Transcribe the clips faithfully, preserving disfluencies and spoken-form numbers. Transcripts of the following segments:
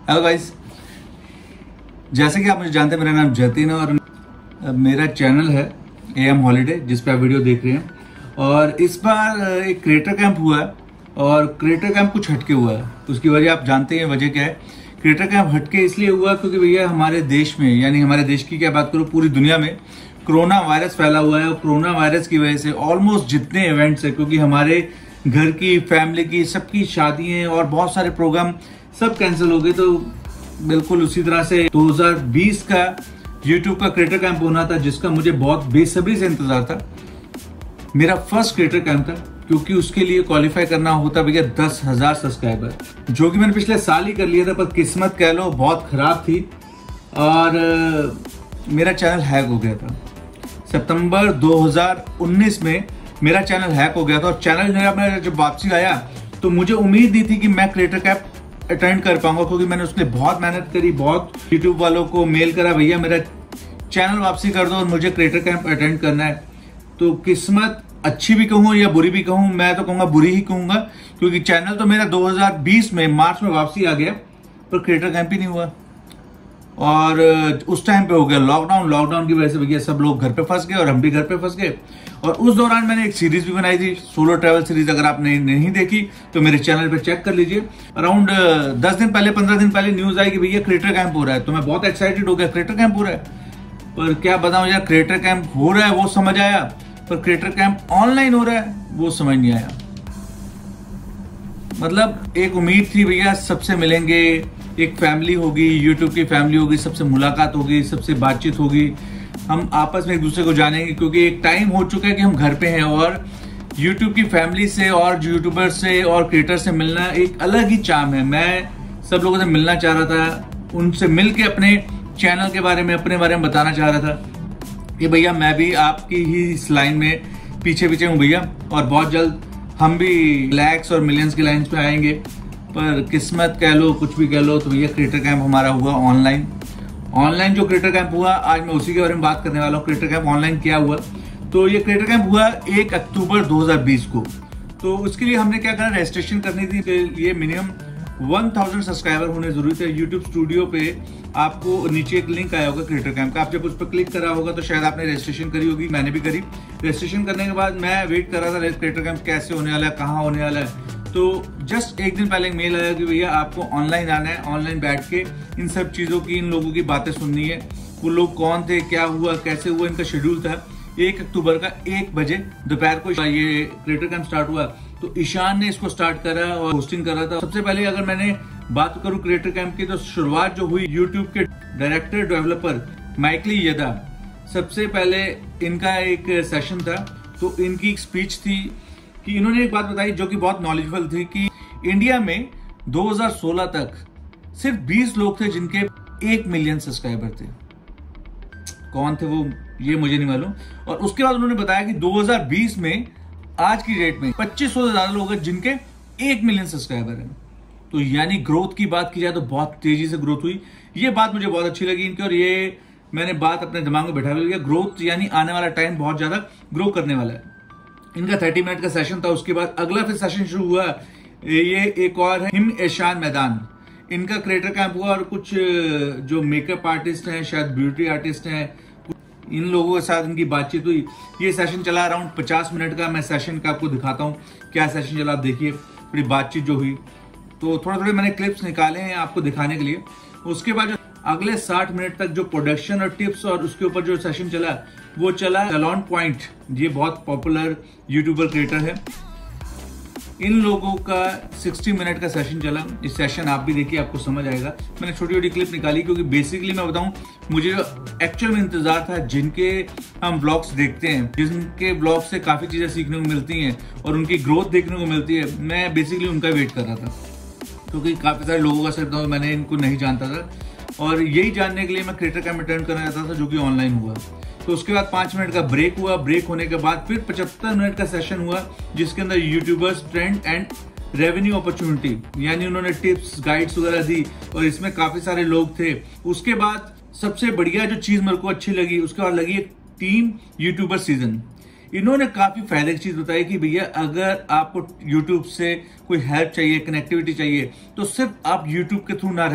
Hello guys, जैसे कि आप मुझे जानते हैं मेरा नाम जतिन है और मेरा चैनल है ए एम हॉलीडे जिस पे आप वीडियो देख रहे हैं। और इस बार एक क्रिएटर कैंप हुआ है और क्रिएटर कैंप कुछ हटके हुआ है। उसकी वजह आप जानते हैं, वजह क्या है। क्रिएटर कैंप हटके इसलिए हुआ क्योंकि भैया हमारे देश में, यानी हमारे देश की क्या बात करूँ, पूरी दुनिया में कोरोना वायरस फैला हुआ है। और कोरोना वायरस की वजह से ऑलमोस्ट जितने इवेंट्स है, क्योंकि हमारे घर की, फैमिली की, सबकी शादियां और बहुत सारे प्रोग्राम सब कैंसिल हो गए। तो बिल्कुल उसी तरह से दो हज़ार बीस का यूट्यूब का क्रिएटर कैंप होना था, जिसका मुझे बहुत बेसब्री से इंतजार था। मेरा फर्स्ट क्रिएटर कैंप था, क्योंकि उसके लिए क्वालिफाई करना होता भैया दस हजार सब्सक्राइबर, जो कि मैंने पिछले साल ही कर लिया था। पर किस्मत कह लो बहुत खराब थी और मेरा चैनल हैक हो गया था। सितंबर दो हज़ार उन्नीस में मेरा चैनल हैक हो गया था और चैनल मेरा जब वापसी आया तो मुझे उम्मीद नहीं थी कि मैं क्रिएटर कैंप अटेंड कर पाऊंगा, क्योंकि मैंने उसके लिए बहुत मेहनत करी, बहुत यूट्यूब वालों को मेल करा, भैया मेरा चैनल वापसी कर दो और मुझे क्रिएटर कैंप अटेंड करना है। तो किस्मत अच्छी भी कहूँ या बुरी भी कहूँ, मैं तो कहूँगा बुरी ही कहूँगा, क्योंकि चैनल तो मेरा दो हज़ार बीस में मार्च में वापसी आ गया पर क्रिएटर कैंप ही नहीं हुआ। और उस टाइम पे हो गया लॉकडाउन। लॉकडाउन की वजह से भैया सब लोग घर पे फंस गए और हम भी घर पे फंस गए। और उस दौरान मैंने एक सीरीज भी बनाई थी, सोलो ट्रैवल सीरीज। अगर आपने नहीं देखी तो मेरे चैनल पे चेक कर लीजिए। अराउंड दस दिन पहले, पंद्रह दिन पहले न्यूज आई कि भैया क्रिएटर कैंप हो रहा है। तो मैं बहुत एक्साइटेड हो गया, क्रिएटर कैंप हो रहा है। पर क्या बताऊं यार, क्रिएटर कैंप हो रहा है वो समझ आया, पर क्रिएटर कैंप ऑनलाइन हो रहा है वो समझ नहीं आया। मतलब एक उम्मीद थी भैया सबसे मिलेंगे, एक फैमिली होगी, यूट्यूब की फैमिली होगी, सबसे मुलाकात होगी, सबसे बातचीत होगी, हम आपस में एक दूसरे को जानेंगे, क्योंकि एक टाइम हो चुका है कि हम घर पे हैं। और यूट्यूब की फैमिली से और यूट्यूबर से और क्रिएटर से मिलना एक अलग ही चार्म है। मैं सब लोगों से मिलना चाह रहा था, उनसे मिल के अपने चैनल के बारे में, अपने बारे में बताना चाह रहा था कि भैया मैं भी आपकी ही इस लाइन में पीछे पीछे हूँ भैया, और बहुत जल्द हम भी लैक्स और मिलियंस की लाइन पे आएंगे। पर किस्मत कह लो, कुछ भी कह लो, तो भैया क्रिएटर कैंप हमारा हुआ ऑनलाइन। ऑनलाइन जो क्रिएटर कैंप हुआ, आज मैं उसी के बारे में बात करने वाला हूँ। क्रिएटर कैंप ऑनलाइन क्या हुआ, तो ये क्रिएटर कैंप हुआ एक अक्टूबर दो हज़ार बीस को। तो उसके लिए हमने क्या करा, रजिस्ट्रेशन करनी थी। ये मिनिमम एक हज़ार सब्सक्राइबर होने जरूरी थे। यूट्यूब स्टूडियो पे आपको नीचे एक लिंक आया होगा क्रिएटर कैंप का, आप जब उस पर क्लिक करा होगा तो शायद आपने रजिस्ट्रेशन करी होगी, मैंने भी करी। रजिस्ट्रेशन करने के बाद मैं वेट कर रहा था क्रिएटर कैंप कैसे होने वाला है, कहाँ होने वाला है। तो जस्ट एक दिन पहले एक मेल आया कि भैया आपको ऑनलाइन आना है, ऑनलाइन बैठ के इन सब चीजों की, इन लोगों की बातें सुननी है। वो लोग कौन थे, क्या हुआ, कैसे हुआ, इनका शेड्यूल था। एक अक्टूबर का एक बजे दोपहर को ये क्रिएटर कैंप स्टार्ट हुआ। तो ईशान ने इसको स्टार्ट करा और होस्टिंग कर रहा था। सबसे पहले अगर मैंने बात करूं क्रिएटर कैंप की, तो शुरुआत जो हुई यूट्यूब के डायरेक्टर डेवलपर माइकली यदा, सबसे पहले इनका एक सेशन था। तो इनकी एक स्पीच थी कि इन्होंने एक बात बताई जो कि बहुत नॉलेजेबल थी, कि इंडिया में दो हज़ार सोलह तक सिर्फ बीस लोग थे जिनके एक मिलियन सब्सक्राइबर थे। कौन थे वो, ये मुझे नहीं मालूम। और उसके बाद उन्होंने बताया कि दो हज़ार बीस में, आज की डेट में पच्चीस सौ से ज्यादा लोग हैं जिनके एक मिलियन सब्सक्राइबर हैं। तो यानी ग्रोथ की बात की जाए तो बहुत तेजी से ग्रोथ हुई। ये बात मुझे बहुत अच्छी लगी इनकी, और ये मैंने बात अपने दिमाग में बैठा लिया। ग्रोथ यानी आने वाला टाइम बहुत ज्यादा ग्रो करने वाला है। इनका तीस मिनट का सेशन था। उसके बाद अगला फिर सेशन शुरू हुआ, ये एक और है हिम एशान मैदान। इनका क्रिएटर कैंप हुआ और कुछ जो मेकअप आर्टिस्ट हैं, शायद ब्यूटी आर्टिस्ट हैं, इन लोगों के साथ इनकी बातचीत हुई। ये सेशन चला अराउंड पचास मिनट का। मैं सेशन का आपको दिखाता हूँ क्या सेशन चला, आप देखिए थोड़ी बातचीत जो हुई। तो थोड़ा थोड़े मैंने क्लिप्स निकाले हैं आपको दिखाने के लिए। उसके बाद जो अगले साठ मिनट तक जो प्रोडक्शन और टिप्स और उसके ऊपर जो सेशन चला वो चला एलॉन पॉइंट। ये बहुत पॉपुलर यूट्यूबर क्रिएटर है। इन लोगों का साठ मिनट का सेशन चला। इस सेशन आप भी देखिए, आपको समझ आएगा। मैंने छोटी छोटी क्लिप निकाली क्योंकि बेसिकली मैं बताऊं, मुझे जो एक्चुअल में इंतजार था, जिनके हम ब्लॉग्स देखते हैं, जिनके ब्लॉग से काफी चीजें सीखने को मिलती हैं और उनकी ग्रोथ देखने को मिलती है, मैं बेसिकली उनका वेट कर रहा था। क्योंकि काफी सारे लोगों का सिर्फ मैंने इनको नहीं जानता था और यही जानने के लिए मैं क्रिएटर कैंप अटेंड करना चाहता था, जो कि ऑनलाइन हुआ। तो उसके बाद पांच मिनट का ब्रेक हुआ। ब्रेक होने के बाद फिर पचहत्तर मिनट का सेशन हुआ, जिसके अंदर YouTubers trend and revenue opportunity, यानी उन्होंने टिप्स, गाइड्स वगैरह दी और इसमें काफी सारे लोग थे। उसके बाद सबसे बढ़िया जो चीज मेरे को अच्छी लगी, उसके बाद लगी एक टीम यूट्यूबर सीजन। इन्होंने काफी फायदे की चीज बताई कि भैया अगर आपको यूट्यूब से कोई हेल्प चाहिए, कनेक्टिविटी चाहिए, तो सिर्फ आप यूट्यूब के थ्रू ना रहें,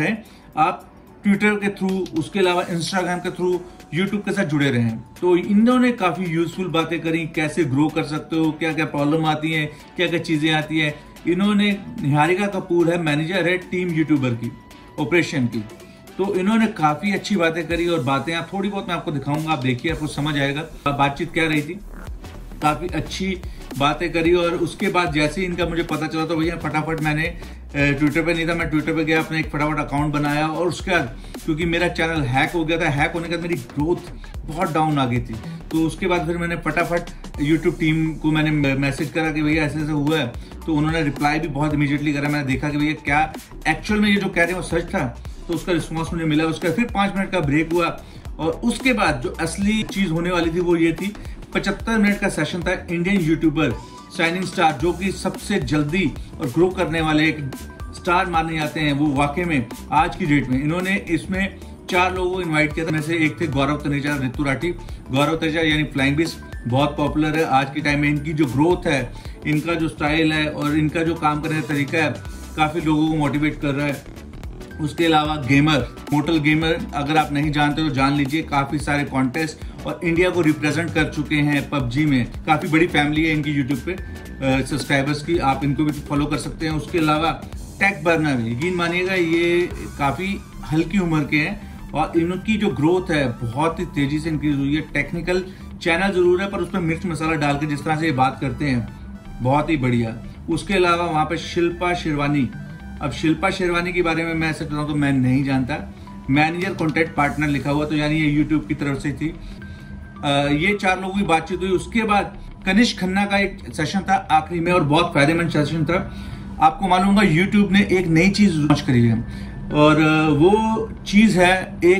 आप ट्विटर के थ्रू, उसके अलावा इंस्टाग्राम के थ्रू यूट्यूब के साथ जुड़े रहे हैं। तो इन्होंने काफी यूजफुल बातें करी, कैसे ग्रो कर सकते हो, क्या क्या प्रॉब्लम आती है, क्या क्या चीजें आती है। इन्होंने, निहारिका कपूर है, मैनेजर है टीम यूट्यूबर की, ऑपरेशन की, तो इन्होंने काफी अच्छी बातें करी और बातें आप थोड़ी बहुत मैं आपको दिखाऊंगा, आप देखिए, आपको समझ आएगा बातचीत क्या रही थी। काफी अच्छी बातें करी और उसके बाद जैसे ही इनका मुझे पता चला तो भैया फटाफट, मैंने ट्विटर पे नहीं था, मैं ट्विटर पे गया, अपना एक फटाफट अकाउंट बनाया और उसके बाद क्योंकि मेरा चैनल हैक हो गया था, हैक होने के बाद मेरी ग्रोथ बहुत डाउन आ गई थी, तो उसके बाद फिर मैंने फटाफट यूट्यूब टीम को मैंने मैसेज करा कि भैया ऐसे ऐसे हुआ है, तो उन्होंने रिप्लाई भी बहुत इमीडिएटली करा। मैंने देखा कि भैया क्या एक्चुअल में ये जो कह रहे हैं वो सच था, तो उसका रिस्पॉन्स मुझे मिला। उसका फिर पाँच मिनट का ब्रेक हुआ और उसके बाद जो असली चीज होने वाली थी वो ये थी, पचहत्तर मिनट का सेशन था इंडियन यूट्यूबर शाइनिंग स्टार, जो कि सबसे जल्दी और ग्रो करने वाले एक स्टार माने जाते हैं, वो वाकई में आज की डेट में इन्होंने इसमें चार लोगों को इनवाइट किया था। में से एक थे गौरव तनेजा, ऋतु राठी। गौरव तनेजा यानी फ्लाइंग बीस्ट बहुत पॉपुलर है आज के टाइम में। इनकी जो ग्रोथ है, इनका जो स्टाइल है और इनका जो काम करने का तरीका है, काफी लोगों को मोटिवेट कर रहा है। उसके अलावा गेमर, मोटल गेमर, अगर आप नहीं जानते तो जान लीजिए, काफी सारे कॉन्टेस्ट और इंडिया को रिप्रेजेंट कर चुके हैं पबजी में। काफी बड़ी फैमिली है इनकी यूट्यूब पे सब्सक्राइबर्स की, आप इनको भी फॉलो कर सकते हैं। उसके अलावा टेक बर्नर, यकीन मानिएगा ये काफी हल्की उम्र के हैं और इनकी जो ग्रोथ है बहुत ही तेजी से इंक्रीज हुई है। टेक्निकल चैनल जरूर है पर उसमें मिर्च मसाला डाल के जिस तरह से ये बात करते हैं, बहुत ही बढ़िया। उसके अलावा वहां पे शिल्पा शेरवानी, अब शिल्पा शेरवानी के बारे में मैं ऐसे बताऊं तो मैं नहीं जानता, मैनेजर कॉन्टेंट पार्टनर लिखा हुआ, तो यानी ये यूट्यूब की तरफ से थी। आ, ये चार लोगों की बातचीत हुई। उसके बाद कनिष्क खन्ना का एक सेशन था आखिरी में और बहुत फायदेमंद सेशन था। आपको मालूम होगा यूट्यूब ने एक नई चीज लॉन्च करी है और वो चीज है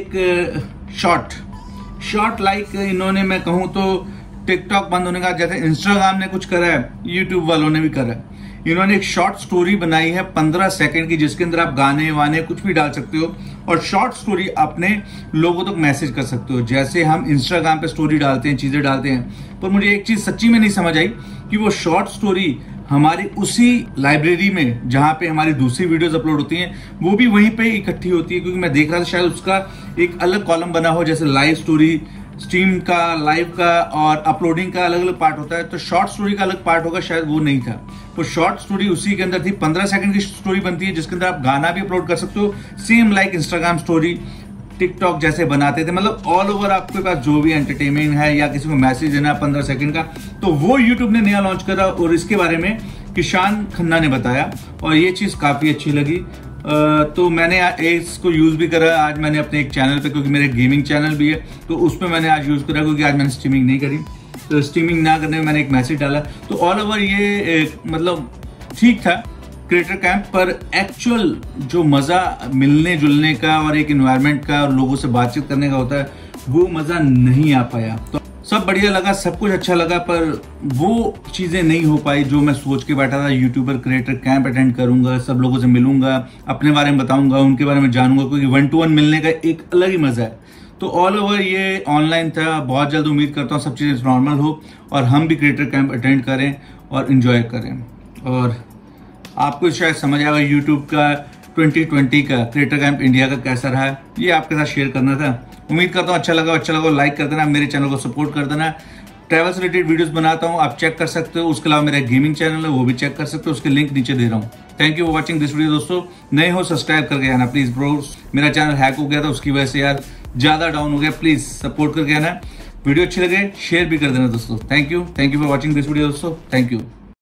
एक शॉर्ट शॉर्ट लाइक इन्होंने, मैं कहूं तो टिकटॉक बंद होने का जैसे इंस्टाग्राम ने कुछ करा है, यूट्यूब वालों ने भी करा है। इन्होंने एक शॉर्ट स्टोरी बनाई है पंद्रह सेकंड की, जिसके अंदर आप गाने वाने कुछ भी डाल सकते हो और शॉर्ट स्टोरी अपने लोगों तक मैसेज कर सकते हो। जैसे हम इंस्टाग्राम पे स्टोरी डालते हैं, चीजें डालते हैं, पर मुझे एक चीज सच्ची में नहीं समझ आई कि वो शॉर्ट स्टोरी हमारी उसी लाइब्रेरी में जहां पे हमारी दूसरी वीडियोस अपलोड होती हैं, वो भी वहीं पे इकट्ठी होती है। क्योंकि मैं देख रहा था शायद उसका एक अलग कॉलम बना हो, जैसे लाइव स्टोरी, स्ट्रीम का, लाइव का और अपलोडिंग का अलग अलग पार्ट होता है, तो शॉर्ट स्टोरी का अलग पार्ट होगा, शायद वो नहीं था। तो शॉर्ट स्टोरी उसी के अंदर थी, पंद्रह सेकंड की स्टोरी बनती है जिसके अंदर आप गाना भी अपलोड कर सकते हो, same like Instagram story, TikTok जैसे बनाते थे। मतलब ऑल ओवर आपके पास जो भी एंटरटेनमेंट है या किसी को मैसेज देना पंद्रह सेकंड का, तो वो यूट्यूब ने नया लॉन्च करा और इसके बारे में किशान खन्ना ने बताया और ये चीज काफी अच्छी लगी। तो मैंने इसको यूज भी करा आज मैंने अपने एक चैनल पे, क्योंकि मेरे गेमिंग चैनल भी है, तो उसमें मैंने आज यूज करा, क्योंकि आज मैंने स्ट्रीमिंग नहीं करी, तो स्ट्रीमिंग ना करने में मैंने एक मैसेज डाला। तो ऑल ओवर ये एक, मतलब ठीक था क्रिएटर कैंप, पर एक्चुअल जो मजा मिलने जुलने का और एक एनवायरनमेंट का और लोगों से बातचीत करने का होता है, वो मजा नहीं आ पाया। तो सब बढ़िया लगा, सब कुछ अच्छा लगा, पर वो चीजें नहीं हो पाई जो मैं सोच के बैठा था। यूट्यूबर क्रिएटर कैंप अटेंड करूंगा, सब लोगों से मिलूंगा, अपने बारे में बताऊंगा, उनके बारे में जानूंगा, क्योंकि वन टू वन मिलने का एक अलग ही मजा है। तो ऑल ओवर ये ऑनलाइन था, बहुत जल्द उम्मीद करता हूँ सब चीजें नॉर्मल हो और हम भी क्रिएटर कैंप अटेंड करें और इंजॉय करें। और आपको शायद समझ आएगा यूट्यूब का ट्वेंटी ट्वेंटी का क्रिएटर कैंप इंडिया का कैसा रहा है, ये आपके साथ शेयर करना था। उम्मीद करता हूँ अच्छा लगा, अच्छा लगा लाइक कर देना, मेरे चैनल को सपोर्ट कर देना। ट्रैवल से रिलेटेड वीडियोस बनाता हूँ, आप चेक कर सकते हो। उसके अलावा मेरा गेमिंग चैनल है, वो भी चेक कर सकते हो, उसके लिंक नीचे दे रहा हूँ। Thank you for watching this video दोस्तों। नए हो सब्सक्राइब करके आना प्लीज ब्रो, मेरा चैनल हैक हो गया था, उसकी वजह से यार ज्यादा डाउन हो गया, प्लीज सपोर्ट करके आना। वीडियो अच्छी लगे शेयर भी कर देना दोस्तों। Thank you thank you for watching this video दोस्तों, थैंक यू।